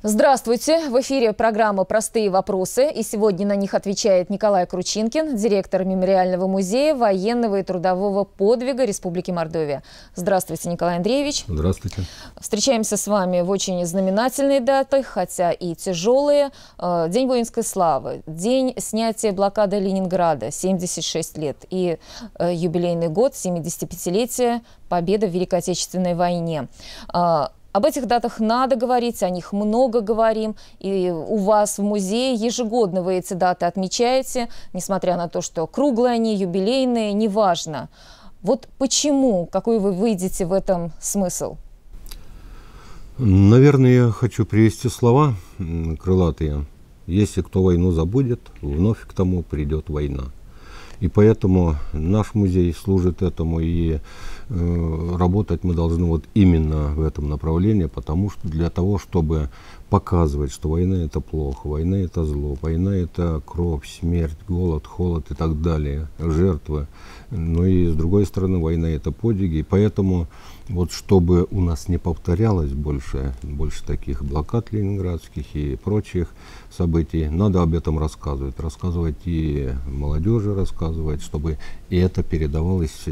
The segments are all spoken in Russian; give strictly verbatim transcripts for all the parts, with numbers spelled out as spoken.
Здравствуйте! В эфире программа «Простые вопросы». И сегодня на них отвечает Николай Кручинкин, директор Мемориального музея военного и трудового подвига Республики Мордовия. Здравствуйте, Николай Андреевич. Здравствуйте. Встречаемся с вами в очень знаменательные даты, хотя и тяжелые. День воинской славы, день снятия блокады Ленинграда, семьдесят шесть лет. И юбилейный год, семидесятипятилетие победы в Великой Отечественной войне. Об этих датах надо говорить, о них много говорим. И у вас в музее ежегодно вы эти даты отмечаете, несмотря на то, что круглые они, юбилейные, неважно. Вот почему? Какой вы видите в этом смысл? Наверное, я хочу привести слова крылатые. Если кто войну забудет, вновь к тому придет война. И поэтому наш музей служит этому, и э, работать мы должны вот именно в этом направлении, потому что для того, чтобы показывать, что война это плохо, война это зло, война это кровь, смерть, голод, холод и так далее, жертвы. Но и с другой стороны, война это подвиги. И поэтому вот чтобы у нас не повторялось больше, больше таких блокад ленинградских и прочих событий, надо об этом рассказывать. Рассказывать и молодежи, рассказывать, чтобы и это передавалось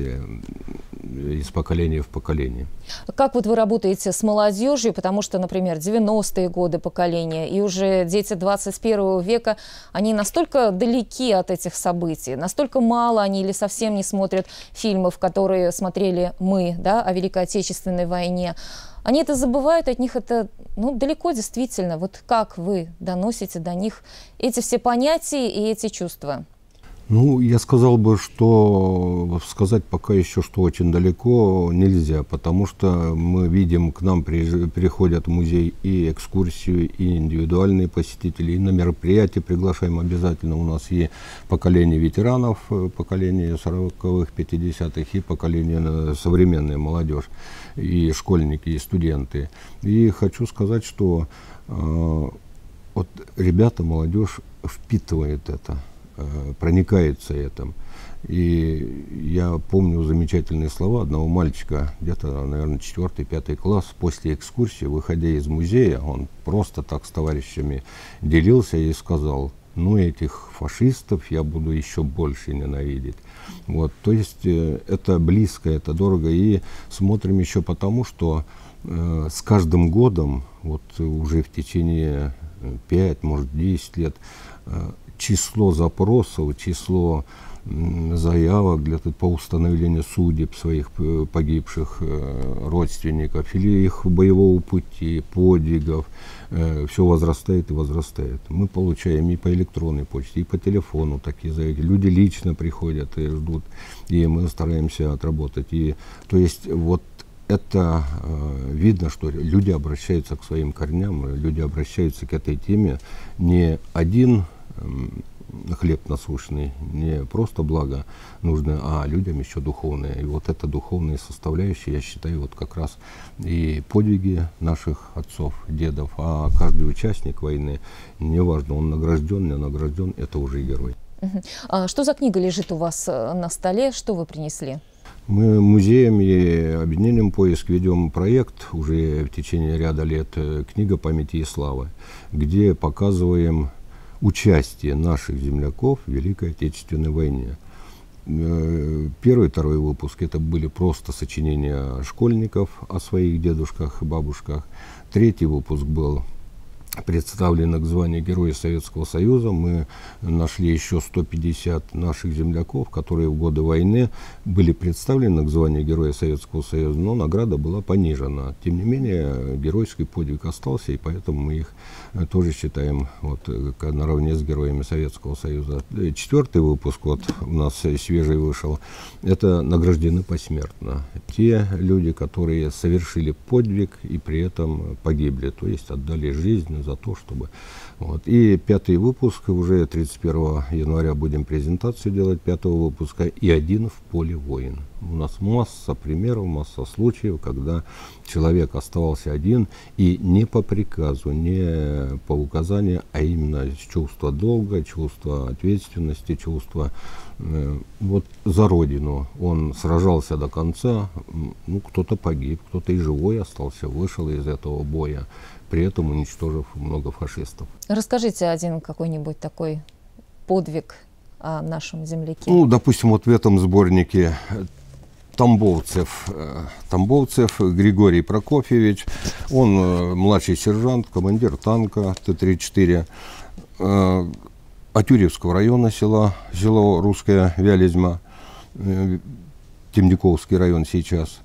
из поколения в поколение. Как вот вы работаете с молодежью? Потому что, например, девяностые годы поколения и уже дети двадцать первого века, они настолько далеки от этих событий, настолько мало они или совсем не смотрят фильмов, которые смотрели мы, да, о Великой Отечественной войне. Они это забывают, от них это ну, далеко действительно. Вот как вы доносите до них эти все понятия и эти чувства? Ну, я сказал бы, что сказать пока еще, что очень далеко нельзя, потому что мы видим, к нам при, приходят в музей и экскурсию, и индивидуальные посетители, и на мероприятия приглашаем обязательно. У нас и поколение ветеранов, поколение сороковых, пятидесятых, и поколение современная молодежь, и школьники, и студенты. И хочу сказать, что э, вот ребята, молодежь впитывает это, проникается этим. И я помню замечательные слова одного мальчика, где-то, наверное, четвертый, пятый класс, после экскурсии, выходя из музея, он просто так с товарищами делился и сказал: ну, этих фашистов я буду еще больше ненавидеть. Вот, то есть э, это близко, это дорого. И смотрим еще потому, что э, с каждым годом, вот уже в течение пяти, может, десяти лет, э, число запросов, число заявок для, по установлению судеб своих погибших э, родственников или их боевого пути, подвигов, э, все возрастает и возрастает. Мы получаем и по электронной почте, и по телефону такие заявки. Люди лично приходят и ждут, и мы стараемся отработать. И, то есть вот это э, видно, что люди обращаются к своим корням, люди обращаются к этой теме. Не один хлеб насущный, не просто благо нужно, а людям еще духовное. И вот эта духовная составляющая, я считаю, вот как раз и подвиги наших отцов, дедов, а каждый участник войны, неважно, он награжден, не награжден, это уже герой. А что за книга лежит у вас на столе? Что вы принесли? Мы музеем и объединением «Поиск» ведем проект уже в течение ряда лет «Книга памяти и славы», где показываем участие наших земляков в Великой Отечественной войне. Первый, второй выпуск это были просто сочинения школьников о своих дедушках и бабушках. Третий выпуск был представлены к званию Героя Советского Союза. Мы нашли еще сто пятьдесят наших земляков, которые в годы войны были представлены к званию Героя Советского Союза, но награда была понижена. Тем не менее, геройский подвиг остался, и поэтому мы их тоже считаем вот, наравне с героями Советского Союза. Четвертый выпуск вот, у нас свежий вышел. Это награждены посмертно. Те люди, которые совершили подвиг и при этом погибли, то есть отдали жизнь за то, чтобы... Вот. И пятый выпуск, уже тридцать первого января будем презентацию делать пятого выпуска, и один в поле воин. У нас масса примеров, масса случаев, когда человек оставался один и не по приказу, не по указанию, а именно с чувства долга, чувства ответственности, чувства э, вот за родину. Он сражался до конца, ну, кто-то погиб, кто-то и живой остался, вышел из этого боя, при этом уничтожив много фашистов. Расскажите один какой-нибудь такой подвиг о нашем земляке. Ну, допустим, вот в этом сборнике Тамбовцев, Тамбовцев Григорий Прокофьевич, он младший сержант, командир танка Т тридцать четыре Атюревского района села, село Русская Вялизма, Темниковский район сейчас.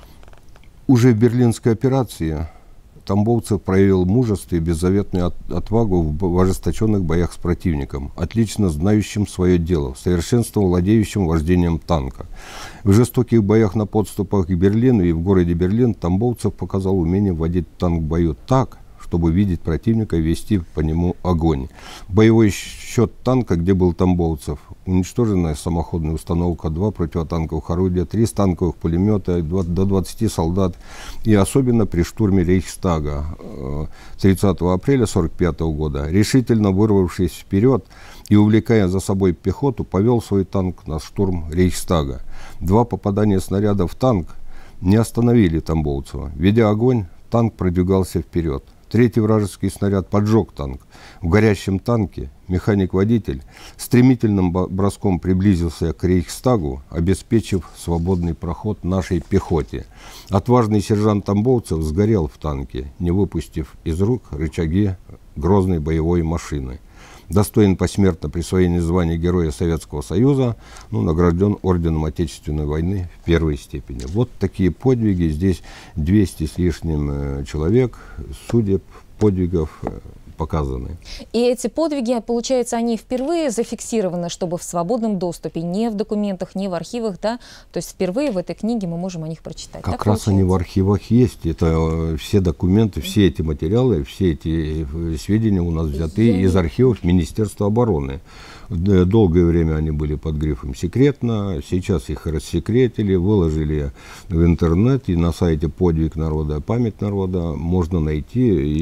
Уже в Берлинской операции Тамбовцев проявил мужество и беззаветную отвагу в ожесточенных боях с противником, отлично знающим свое дело, в совершенстве владеющим вождением танка. В жестоких боях на подступах к Берлину и в городе Берлин Тамбовцев показал умение вводить танк в бою так, чтобы видеть противника и вести по нему огонь. Боевой счет танка, где был Тамбовцев: уничтоженная самоходная установка, два противотанковых орудия, три станковых пулемета, до двадцати солдат. И особенно при штурме Рейхстага тридцатого апреля сорок пятого года, решительно вырвавшись вперед и увлекая за собой пехоту, повел свой танк на штурм Рейхстага. Два попадания снаряда в танк не остановили Тамбовцева. Ведя огонь, танк продвигался вперед. Третий вражеский снаряд поджег танк. В горящем танке механик-водитель стремительным броском приблизился к Рейхстагу, обеспечив свободный проход нашей пехоте. Отважный сержант Тамбовцев сгорел в танке, не выпустив из рук рычаги грозной боевой машины. Достоин посмертно присвоения звания Героя Советского Союза, ну, награжден орденом Отечественной войны в первой степени. Вот такие подвиги. Здесь двести с лишним человек, судеб, подвигов показаны. И эти подвиги, получается, они впервые зафиксированы, чтобы в свободном доступе, не в документах, не в архивах, да? То есть впервые в этой книге мы можем о них прочитать. Как так раз получается? Они в архивах есть. Это все документы, все эти материалы, все эти сведения у нас взяты Я... из архивов Министерства обороны. Долгое время они были под грифом «секретно», сейчас их рассекретили, выложили в интернет, и на сайте «Подвиг народа, память народа» можно найти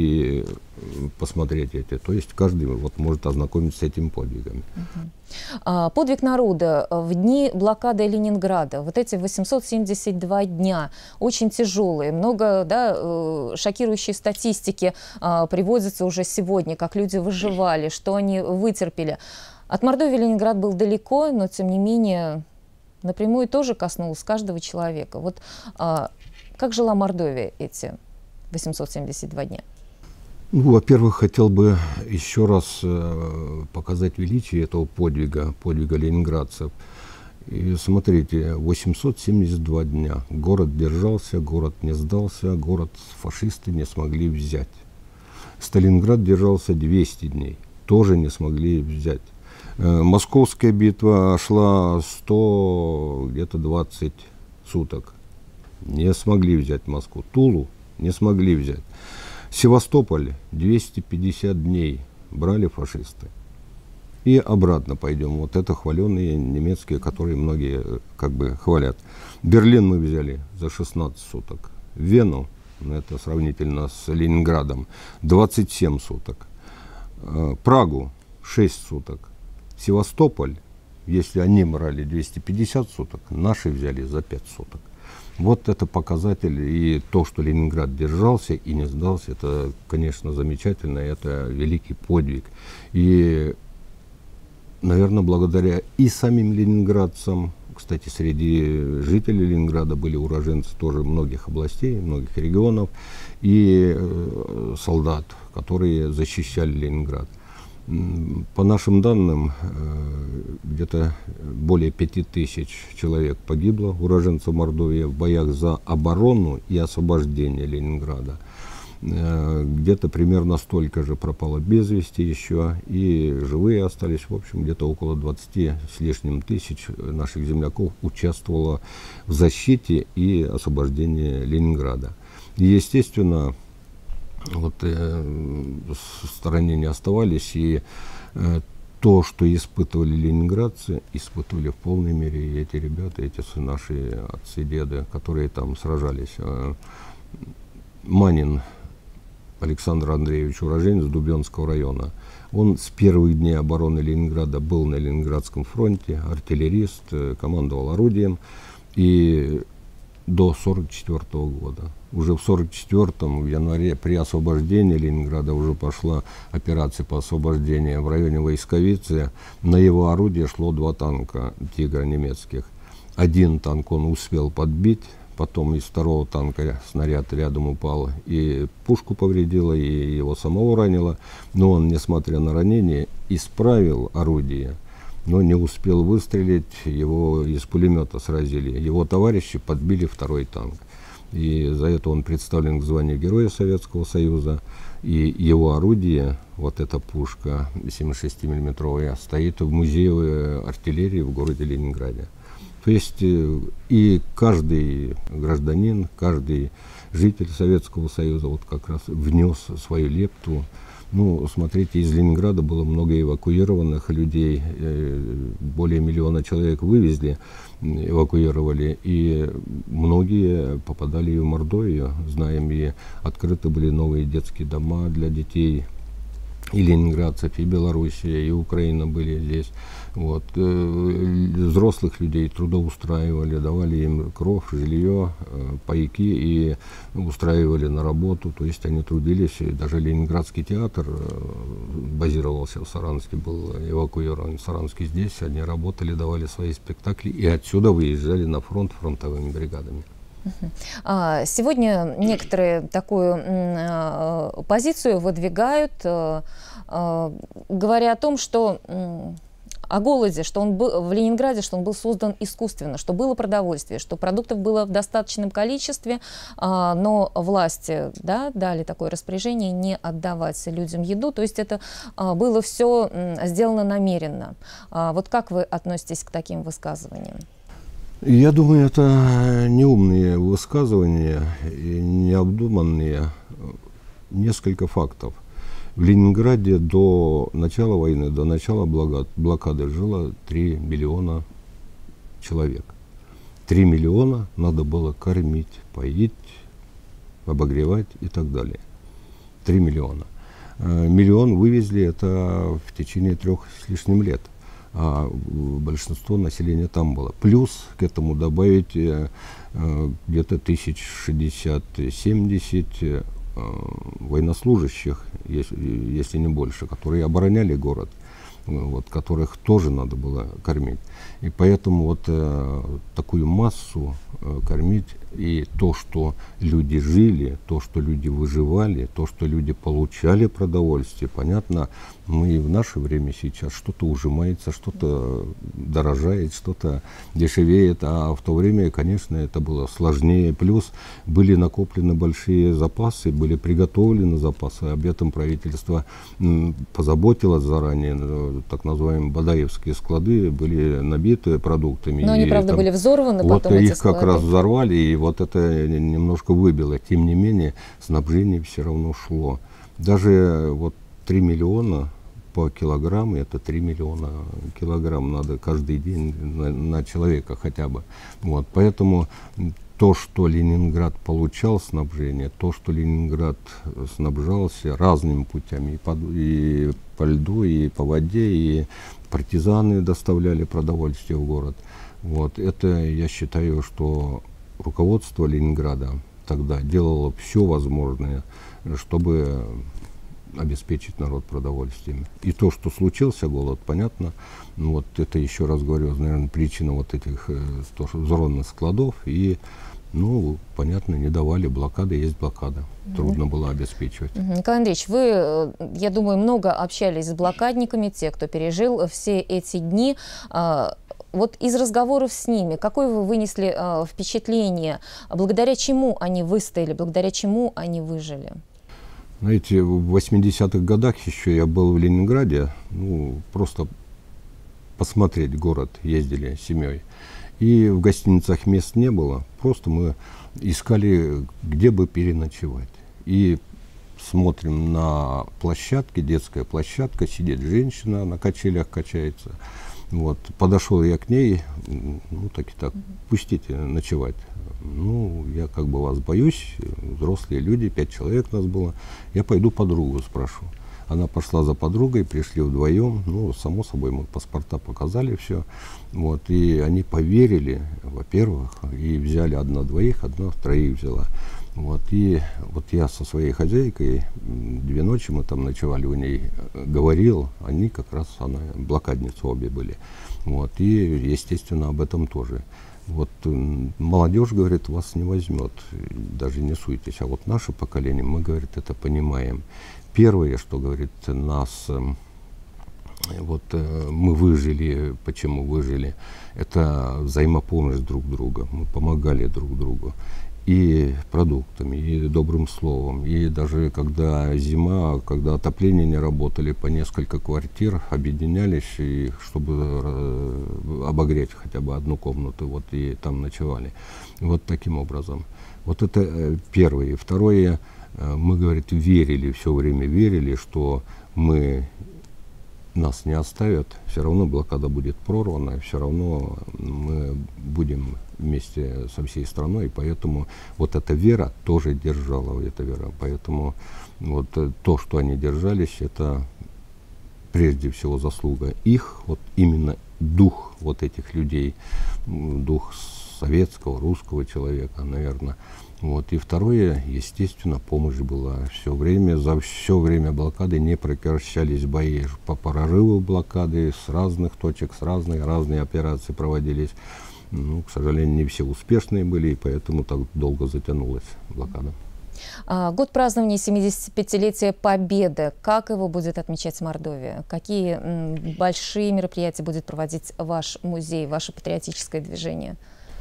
и посмотреть эти. То есть каждый вот может ознакомиться с этими подвигами. Uh-huh. Подвиг народа в дни блокады Ленинграда, вот эти восемьсот семьдесят два дня, очень тяжелые, много, да, шокирующей статистики приводится уже сегодня, как люди выживали, что они вытерпели. От Мордовии Ленинград был далеко, но тем не менее напрямую тоже коснулось каждого человека. Вот а, как жила Мордовия эти восемьсот семьдесят два дня? Ну, во-первых, хотел бы еще раз э, показать величие этого подвига, подвига ленинградцев. И смотрите, восемьсот семьдесят два дня. Город держался, город не сдался, город фашисты не смогли взять. Сталинград держался двести дней, тоже не смогли взять. Московская битва шла сто, где-то двадцать суток. Не смогли взять Москву. Тулу не смогли взять. Севастополь двести пятьдесят дней брали фашисты. И обратно пойдем. Вот это хваленые немецкие, которые многие как бы хвалят. Берлин мы взяли за шестнадцать суток. Вену, это сравнительно с Ленинградом, двадцать семь суток. Прагу шесть суток. Севастополь, если они брали двести пятьдесят суток, наши взяли за пять суток. Вот это показатель. И то, что Ленинград держался и не сдался, это, конечно, замечательно, это великий подвиг. И, наверное, благодаря и самим ленинградцам, кстати, среди жителей Ленинграда были уроженцы тоже многих областей, многих регионов, и э, солдат, которые защищали Ленинград. По нашим данным, где-то более пяти тысяч человек погибло, уроженцев Мордовии, в боях за оборону и освобождение Ленинграда. Где-то примерно столько же пропало без вести еще, и живые остались. В общем, где-то около двадцати с лишним тысяч наших земляков участвовало в защите и освобождении Ленинграда. И, естественно, вот э, в стороне не оставались, и э, то, что испытывали ленинградцы, испытывали в полной мере и эти ребята, эти наши отцы, деды, которые там сражались. Манин Александр Андреевич, уроженец Дубенского района. Он с первых дней обороны Ленинграда был на Ленинградском фронте, артиллерист, командовал орудием. И до сорок четвёртого года. Уже в сорок четвёртом, в январе, при освобождении Ленинграда уже пошла операция по освобождению в районе Войсковицы. На его орудие шло два танка «Тигра» немецких. Один танк он успел подбить, потом из второго танка снаряд рядом упал и пушку повредило, и его самого ранило. Но он, несмотря на ранение, исправил орудие, но не успел выстрелить, его из пулемета сразили. Его товарищи подбили второй танк. И за это он представлен к званию Героя Советского Союза. И его орудие, вот эта пушка семьдесят шесть миллиметровая, стоит в музее артиллерии в городе Ленинграде. То есть и каждый гражданин, каждый житель Советского Союза вот как раз внес свою лепту. Ну, смотрите, из Ленинграда было много эвакуированных людей, более миллиона человек вывезли, эвакуировали, и многие попадали и в Мордовию, знаем, и открыты были новые детские дома для детей, и ленинградцев, и Белоруссия, и Украина были здесь. Вот. Взрослых людей трудоустраивали, давали им кров, жилье, пайки и устраивали на работу. То есть они трудились. И даже Ленинградский театр базировался в Саранске, был эвакуирован в Саранске здесь. Они работали, давали свои спектакли и отсюда выезжали на фронт фронтовыми бригадами. Сегодня некоторые такую позицию выдвигают, говоря о том, что о голоде, что он был в Ленинграде, что он был создан искусственно, что было продовольствие, что продуктов было в достаточном количестве, но власти, да, дали такое распоряжение не отдавать людям еду, то есть это было все сделано намеренно. Вот как вы относитесь к таким высказываниям? Я думаю, это неумные высказывания, необдуманные. Несколько фактов. В Ленинграде до начала войны, до начала блокады жило три миллиона человек. три миллиона надо было кормить, поить, обогревать и так далее. три миллиона. Миллион вывезли это в течение трех с лишним лет. А большинство населения там было. Плюс к этому добавить э, где-то тысяч шестьдесят-семьдесят э, военнослужащих, если, если не больше, которые обороняли город, вот, которых тоже надо было кормить. И поэтому вот э, такую массу э, кормить, и то, что люди жили, то, что люди выживали, то, что люди получали продовольствие, понятно, мы и в наше время сейчас что-то ужимается, что-то дорожает, что-то дешевеет, а в то время, конечно, это было сложнее. Плюс были накоплены большие запасы, были приготовлены запасы, об этом правительство м, позаботилось заранее, так называемые Бадаевские склады были набиты продуктами. Но они, и, правда, там, были взорваны вот потом, эти их как склады. раз взорвали, и вот это немножко выбило. Тем не менее, снабжение все равно шло. Даже вот три миллиона по килограмму, это три миллиона килограмм надо каждый день на, на человека хотя бы. Вот, поэтому то, что Ленинград получал снабжение, то, что Ленинград снабжался разными путями, и по, и по льду, и по воде, и партизаны доставляли продовольствие в город. Вот, это, я считаю, что руководство Ленинграда тогда делало все возможное, чтобы обеспечить народ продовольствием. И то, что случился голод, понятно, ну, вот это, еще раз говорю, наверное, причина вот этих э, то, что взорванных складов, и, ну, понятно, не давали, блокада есть блокада, mm-hmm. трудно было обеспечивать. Mm-hmm. Николай Андреевич, вы, я думаю, много общались с блокадниками, те, кто пережил все эти дни. Вот из разговоров с ними, какое вы вынесли э, впечатление, благодаря чему они выстояли, благодаря чему они выжили? Знаете, в восьмидесятых годах еще я был в Ленинграде, ну, просто посмотреть город ездили с семьей. И в гостиницах мест не было, просто мы искали, где бы переночевать. И смотрим на площадке, детская площадка, сидит женщина, на качелях качается. Вот, подошел я к ней, ну, так и так, пустите ночевать. Ну, я как бы вас боюсь, взрослые люди, пять человек нас было, я пойду подругу спрошу. Она пошла за подругой, пришли вдвоем, ну, само собой, мы паспорта показали, все. Вот, и они поверили, во-первых, и взяли одна-двоих, одна троих взяла. Вот, и вот я со своей хозяйкой, две ночи мы там ночевали у ней, говорил, они как раз, она, блокадницы обе были. Вот, и, естественно, об этом тоже. Вот молодежь, говорит, вас не возьмет, даже не суйтесь. А вот наше поколение, мы, говорит, это понимаем. Первое, что, говорит, нас, вот мы выжили, почему выжили, это взаимопомощь друг друга. Мы помогали друг другу. И продуктами, и добрым словом. И даже когда зима, когда отопление не работали, по несколько квартир объединялись, и, чтобы обогреть хотя бы одну комнату, вот, и там ночевали. Вот таким образом. Вот это первое. И второе, мы, говорит, верили, все время верили, что мы, нас не оставят, все равно блокада будет прорвана, все равно мы будем вместе со всей страной, и поэтому вот эта вера тоже держала, эта вера. Поэтому вот то, что они держались, это прежде всего заслуга их, вот именно дух вот этих людей, дух советского, русского человека, наверное. Вот. И второе, естественно, помощь была. Все время, за все время блокады не прекращались бои. По прорыву блокады с разных точек, с разных, разные операции проводились. Ну, к сожалению, не все успешные были, и поэтому так долго затянулась блокада. А, год празднования семидесятипятилетия Победы. Как его будет отмечать Мордовия? Какие м, большие мероприятия будет проводить ваш музей, ваше патриотическое движение?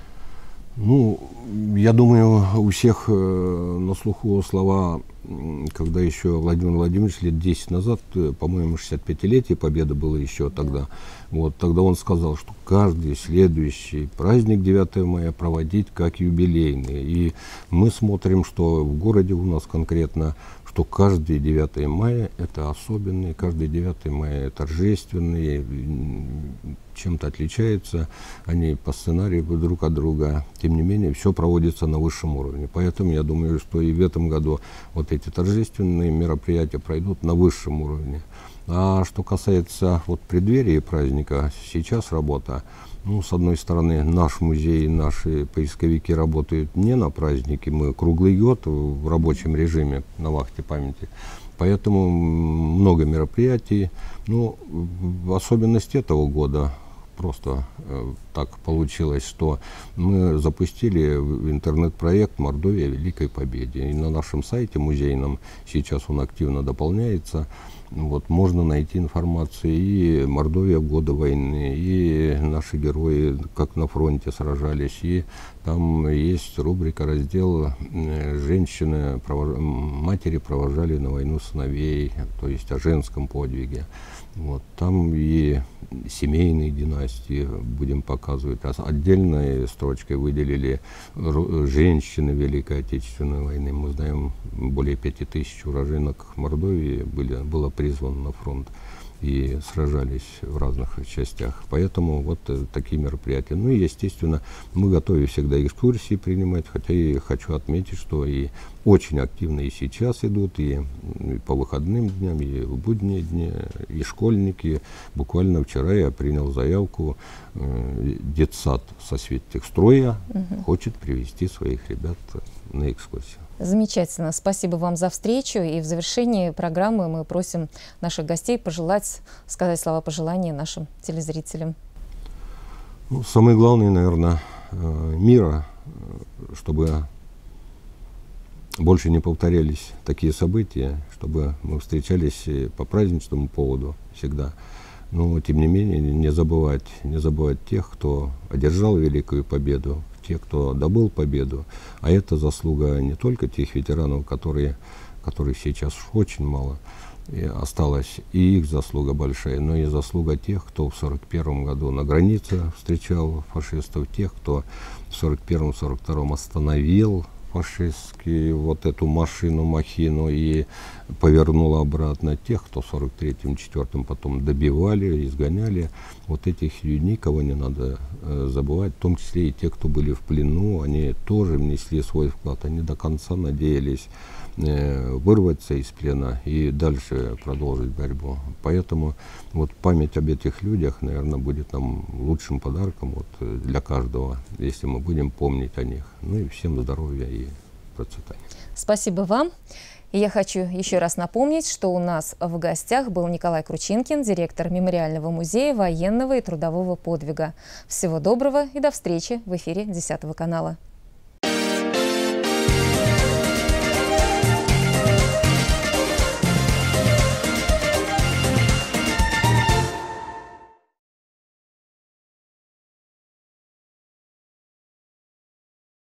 Ну, я думаю, у всех э, на слуху слова, когда еще Владимир Владимирович лет десять назад, э, по-моему, шестидесятипятилетие Победы было еще тогда, вот, тогда он сказал, что каждый следующий праздник девятого мая проводить как юбилейный. И мы смотрим, что в городе у нас конкретно, что каждый девятое мая это особенный, каждый девятое мая торжественный, чем-то отличаются они по сценарию друг от друга. Тем не менее, все проводится на высшем уровне. Поэтому я думаю, что и в этом году вот эти торжественные мероприятия пройдут на высшем уровне. А что касается вот преддверия праздника, сейчас работа. Ну, с одной стороны, наш музей, наши поисковики работают не на празднике, мы круглый год в рабочем режиме на вахте памяти. Поэтому много мероприятий. Ну, особенность этого года, просто э, так получилось, что мы запустили интернет-проект «Мордовия Великой Победе». И на нашем сайте музейном, сейчас он активно дополняется, вот, можно найти информацию и Мордовия в годы войны, и наши герои, как на фронте сражались, и там есть рубрика, раздел «Женщины, провож... матери провожали на войну сыновей», то есть о женском подвиге. Вот, там и семейные династии будем показывать. Отдельной строчкой выделили женщины Великой Отечественной войны. Мы знаем, более пяти тысяч уроженок Мордовии были, было призвано на фронт и сражались в разных частях. Поэтому вот э, такие мероприятия. Ну и, естественно, мы готовы всегда экскурсии принимать, хотя и хочу отметить, что и очень активно и сейчас идут, и, и по выходным дням, и в будние дни, и школьники. Буквально вчера я принял заявку, э, детсад со Светтехстроя угу. хочет привезти своих ребят на экскурсию. Замечательно. Спасибо вам за встречу. И в завершении программы мы просим наших гостей пожелать, сказать слова пожелания нашим телезрителям. Ну, самое главное, наверное, мира, чтобы больше не повторялись такие события, чтобы мы встречались по праздничному поводу всегда. Но, тем не менее, не забывать, не забывать тех, кто одержал великую победу, тех, кто добыл победу. А это заслуга не только тех ветеранов, которые, которых сейчас очень мало осталось, и их заслуга большая, но и заслуга тех, кто в сорок первом году на границе встречал фашистов, тех, кто в сорок первом — сорок втором остановил фашистский вот эту машину, махину и повернул обратно тех, кто в сорок третьем, четвёртом потом добивали, изгоняли. Вот этих никого не надо э, забывать, в том числе и те, кто были в плену, они тоже внесли свой вклад, они до конца надеялись э, вырваться из плена и дальше продолжить борьбу. Поэтому вот память об этих людях, наверное, будет нам лучшим подарком вот, для каждого, если мы будем помнить о них. Ну и всем здоровья и процветания. Спасибо вам. И я хочу еще раз напомнить, что у нас в гостях был Николай Кручинкин, директор Мемориального музея военного и трудового подвига. Всего доброго и до встречи в эфире десятого канала.